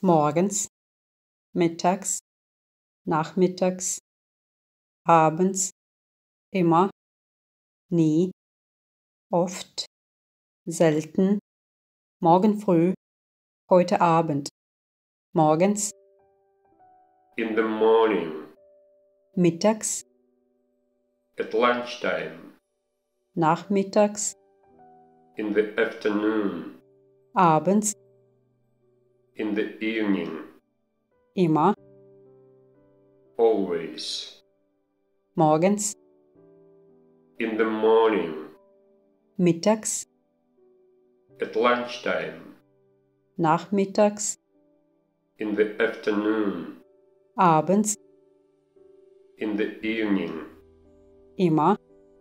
morgens, mittags, nachmittags, abends, immer, nie, oft, selten, morgen früh, heute Abend, morgens, in the morning, mittags, at lunchtime, nachmittags, in the afternoon, abends, in the evening, immer, always, morgens, in the morning, mittags, at lunchtime, nachmittags, in the afternoon, abends, in the evening, immer,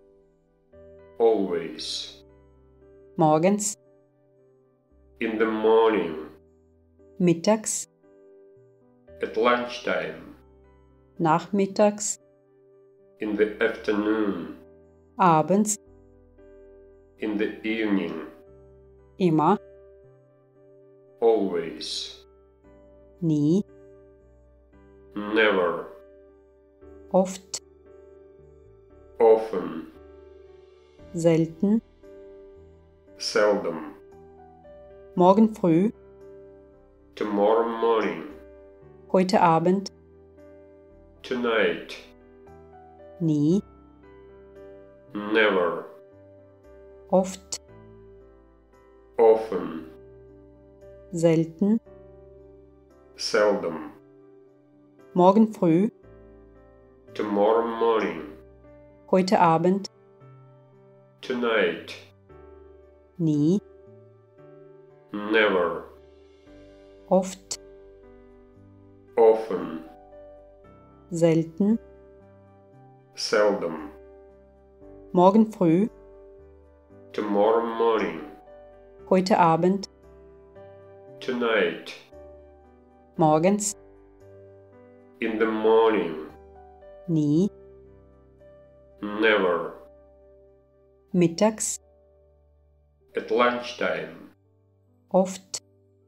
always, morgens, in the morning, mittags, at lunchtime, nachmittags, in the afternoon, abends, in the evening, immer, always, nie, never, oft, often, selten, seldom, morgen früh, tomorrow morning, heute Abend, tonight, nie, never, oft, often, selten, seldom, morgen früh, tomorrow morning, heute Abend, tonight, nie, never, oft, often, selten, seldom, morgen früh, tomorrow morning, heute Abend, tonight, morgens, in the morning, nie, never, mittags, at lunchtime, oft,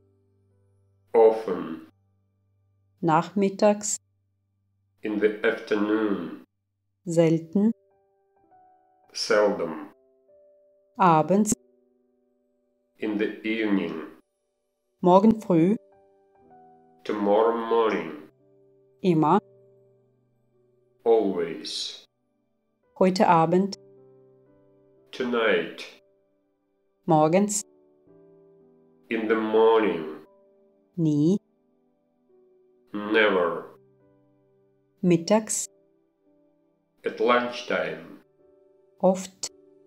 often, nachmittags, in the afternoon, selten, seldom, abends, in the evening, morgen früh, tomorrow morning, immer, always, heute Abend, tonight, morgens, in the morning, nie, never, mittags, at lunchtime, oft,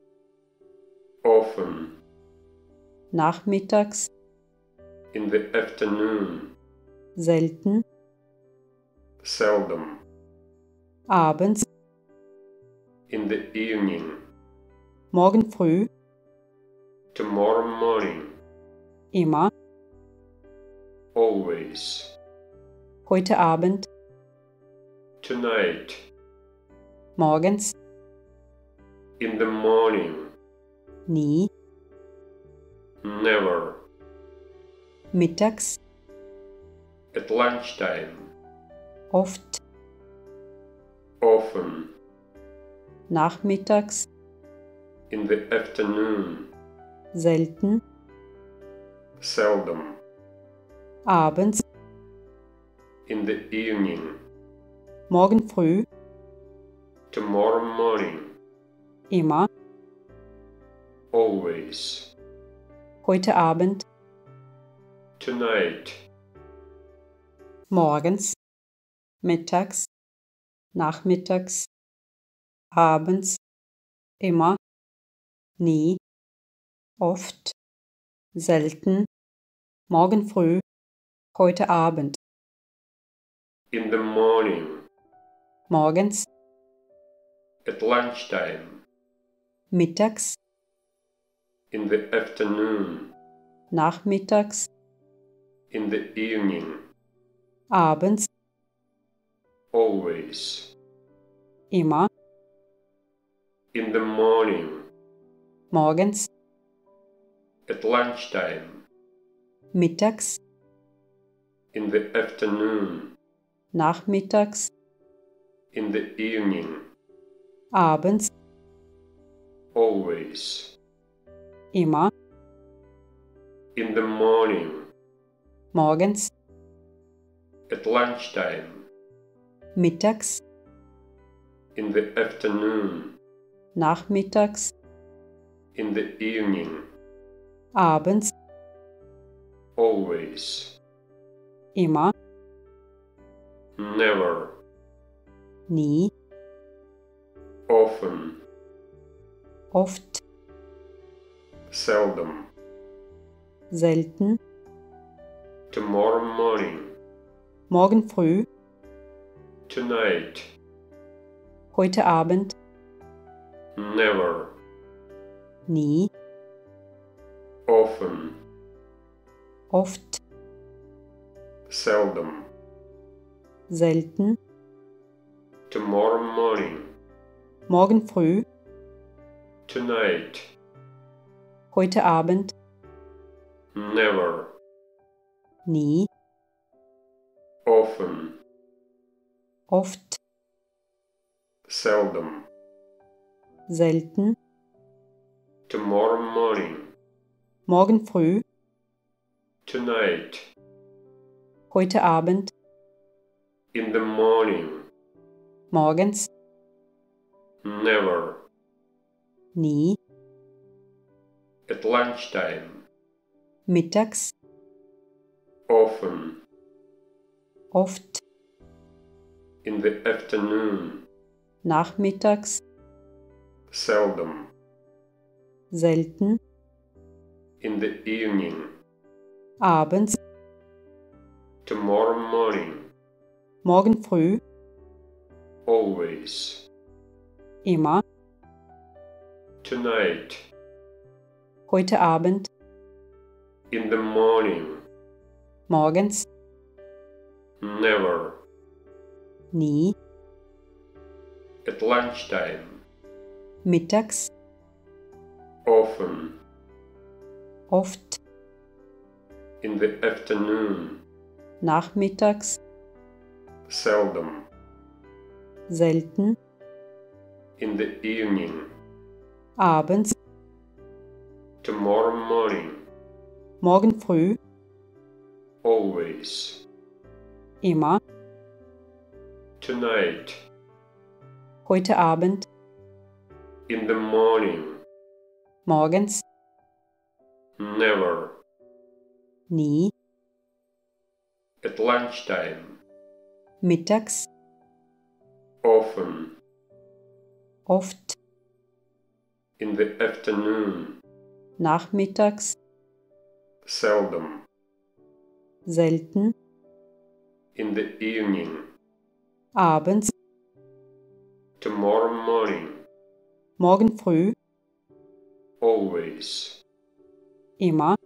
often, nachmittags, in the afternoon, selten, seldom, abends, in the evening, morgen früh, tomorrow morning, immer, always, heute Abend, tonight, morgens, in the morning, nie, never, mittags, at lunchtime, oft, often, nachmittags, in the afternoon, selten, seldom, abends, in the evening, morgen früh, tomorrow morning, immer, always, heute Abend, tonight, morgens, mittags, nachmittags, abends, immer, nie, oft, selten, morgen früh, heute Abend, in the morning, morgens, at lunchtime, mittags, in the afternoon, nachmittags, in the evening, abends, always, immer, in the morning, morgens, at lunchtime, mittags, in the afternoon, nachmittags, in the evening, abends, always, immer, in the morning, morgens, at lunchtime, mittags, in the afternoon, nachmittags, in the evening, abends, always, immer, never, nie, often, oft, seldom, selten, tomorrow morning, morgen früh, tonight, heute Abend, never, nie, often, oft, seldom, selten, tomorrow morning, morgen früh, tonight, heute Abend, never, nie, often, oft, seldom, selten, tomorrow morning, morgen früh, tonight, heute Abend, in the morning, morgens, never, nie, at lunchtime, mittags, often, oft, in the afternoon, nachmittags, seldom, selten, in the evening, abends, tomorrow morning, morgen früh, always, immer, tonight, heute Abend, in the morning, morgens, never, nie, at lunchtime, mittags, often, oft, in the afternoon, nachmittags, seldom, selten, in the evening, abends, tomorrow morning, morgen früh, always, immer, tonight, heute Abend, in the morning, morgens, never, nie, at lunchtime, mittags, often, oft, in the afternoon, nachmittags, seldom, selten, in the evening, abends, tomorrow morning, morgen früh, always, immer,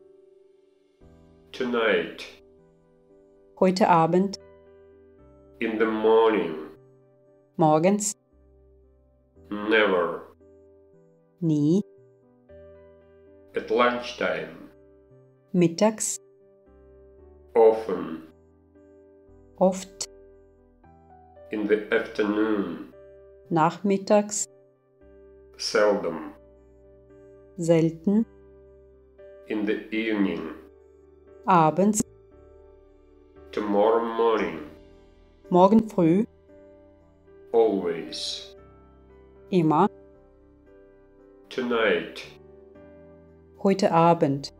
tonight, heute Abend, in the morning, morgens, never, nie, at lunchtime, mittags, often, oft, in the afternoon, nachmittags, seldom, selten, in the evening, abends, tomorrow morning, morgen früh, always, immer, tonight, heute Abend,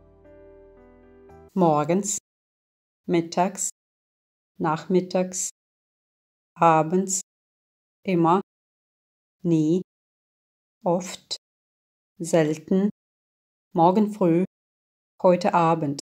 morgens, mittags, nachmittags, abends, immer, nie, oft, selten, morgen früh, heute Abend.